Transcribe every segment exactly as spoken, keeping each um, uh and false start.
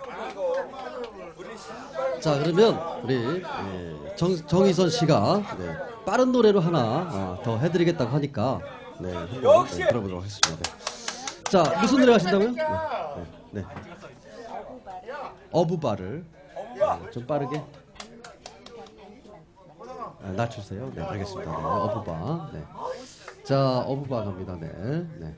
자, 그러면 우리 예, 정, 정희선 씨가 네, 빠른 노래로 하나 어, 더 해드리겠다고 하니까 네, 한번 네, 들어보도록 하겠습니다. 네. 자, 무슨 노래 하신다고요? 네, 네, 네. 어부바를 네, 좀 빠르게 아, 낮추세요. 네, 알겠습니다. 네, 어부바. 네. 자, 어부바 갑니다. 네, 네.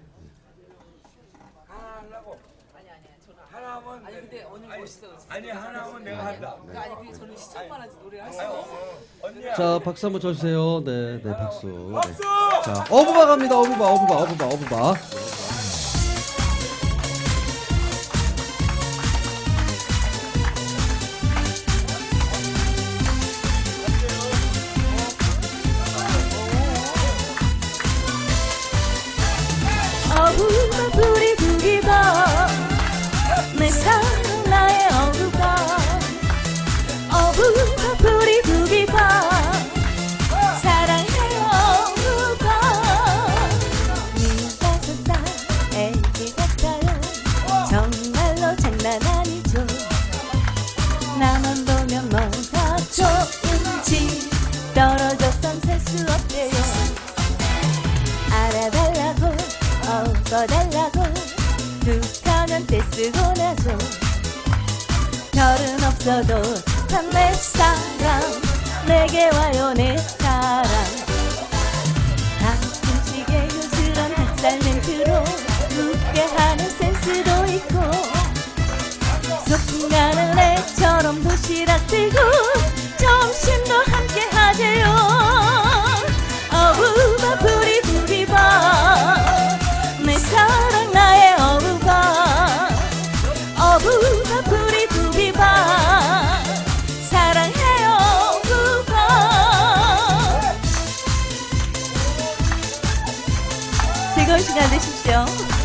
아니 근데 오늘 멋있어. 아니 하나면 내가 한다. 네. 아니 근데 저는 시청만 하지 노래를 할 수가 없어. 자, 박수 한번 쳐주세요. 네, 네, 박수. 네. 자, 어부바 갑니다. 어부바, 어부바, 어부바, 어부바. 어부바 부리 부리바 내 사랑 나의 어부바 어부바 부리 부리바 사랑해요 어부바 미다섯 살 애기 같아요 정말로 장난 아니죠 나만 보면 뭐가 좋은지 떨어져선 살 수 없대요 알아달라고 얻어달라고 툭하면 떼쓰고 나죠 별은 없어도 다 내 사랑 내게 와요 내 사랑 가끔씩의 요스런 닭살 멘트로 웃게 하는 센스도 있고 소풍가는 애처럼 도시락 들고 점심도 함께 하재요 어부바 부리 부리바 내 사랑 나의 어부바 어부바 부리 부리바 사랑해요 어부바 즐거운 시간 되십시오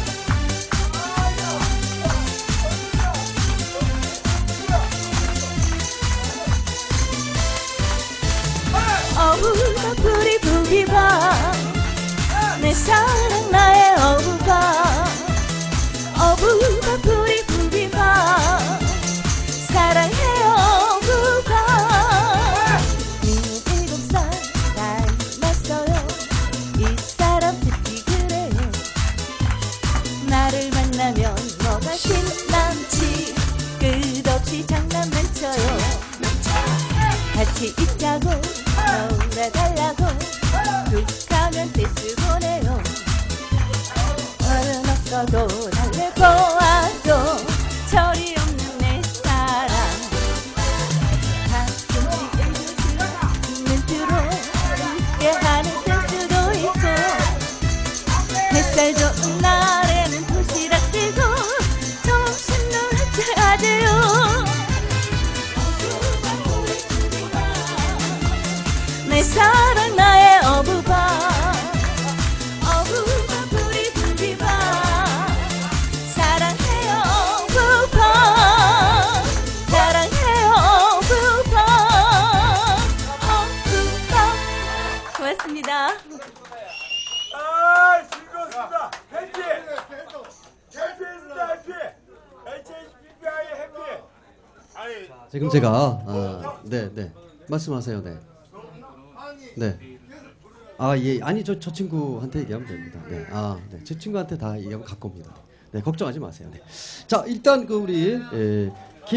어부바 부리 부리바 내 사랑 나의 어부바 어부바 부리 부리바 사랑해요 어부바 일곱 살 닮았어요 이 사람 특히 그래요 나를 만나면 뭐가 신난지 끝없이 장난 맺혀요 같이 있자고 놀아달라고 툭하면 떼쓰고 내요 어른 없어도 달래보아도 철이 없는 내 사랑 가끔씩 애교스런 멘트로 웃게 하는 센스도 있고 햇살 좋은 날에는 도시락 들고 점심도 함께 하재요 내 사랑 나의 어부바 어부바 부리 부리바 사랑해요 어부바 사랑해요 어부바 어부바 고맙습니다. 아 즐거웠습니다. 해피 해피했습니다. 해피 에이치에이치피아이 해피. 아니 지금 제가 아, 네, 네. 말씀하세요. 네. 네. 아, 예. 아니, 저, 저 친구한테 얘기하면 됩니다. 네. 아, 네. 제 친구한테 다 얘기하면 갖고 옵니다. 네. 걱정하지 마세요. 네. 자, 일단 그 우리, 에,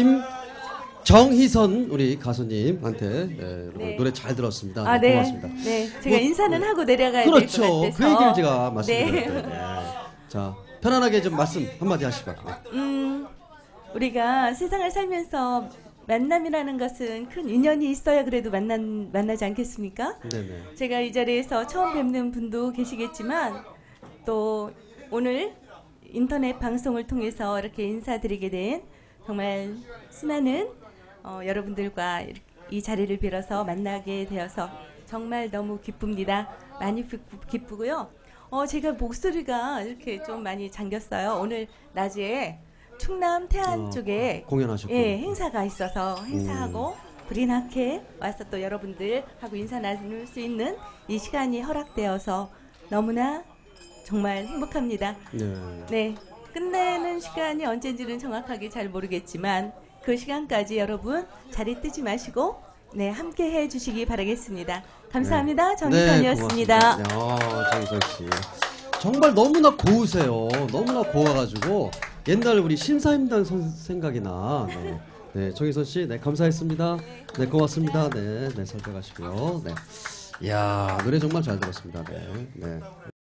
김정희선 우리 가수님한테, 에, 여러분 네. 노래 잘 들었습니다. 아, 네. 네. 고맙습니다. 네. 제가 뭐, 인사는 네. 하고 내려가야 될 것 그렇죠. 같아서. 그 얘기를 제가 말씀드렸어요. 네. 네. 자, 편안하게 좀 말씀 한마디 하시죠. 네. 음, 우리가 세상을 살면서 만남이라는 것은 큰 인연이 있어야 그래도 만난, 만나지 않겠습니까? 네네. 제가 이 자리에서 처음 뵙는 분도 계시겠지만 또 오늘 인터넷 방송을 통해서 이렇게 인사드리게 된 정말 수많은 어, 여러분들과 이 자리를 빌어서 만나게 되어서 정말 너무 기쁩니다. 많이 기쁘, 기쁘고요. 어, 제가 목소리가 이렇게 좀 많이 잠겼어요. 오늘 낮에 충남 태안 어, 쪽에 공연하셨고 예, 행사가 있어서 행사하고 불이 나게 와서 또 여러분들하고 인사 나눌 수 있는 이 시간이 허락되어서 너무나 정말 행복합니다. 네. 네, 끝내는 시간이 언제인지는 정확하게 잘 모르겠지만 그 시간까지 여러분 자리 뜨지 마시고 네 함께 해주시기 바라겠습니다. 감사합니다. 정희선이었습니다. 네, 고맙습니다. 네, 어, 정희선 씨. 정말 너무나 고우세요. 너무나 고와가지고 옛날 우리 심사임당 선 생각이 나. 네, 네 정희선 씨, 네 감사했습니다. 네 고맙습니다. 네, 네 설득하시고요. 네, 이야 노래 정말 잘 들었습니다. 네, 네.